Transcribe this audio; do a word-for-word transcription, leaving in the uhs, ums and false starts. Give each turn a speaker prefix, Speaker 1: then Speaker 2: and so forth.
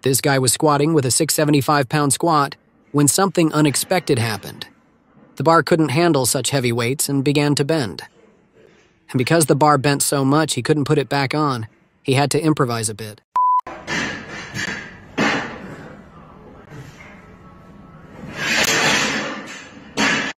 Speaker 1: This guy was squatting with a six hundred seventy-five pound squat when something unexpected happened. The bar couldn't handle such heavy weights and began to bend. And because the bar bent so much he couldn't put it back on, he had to improvise a bit.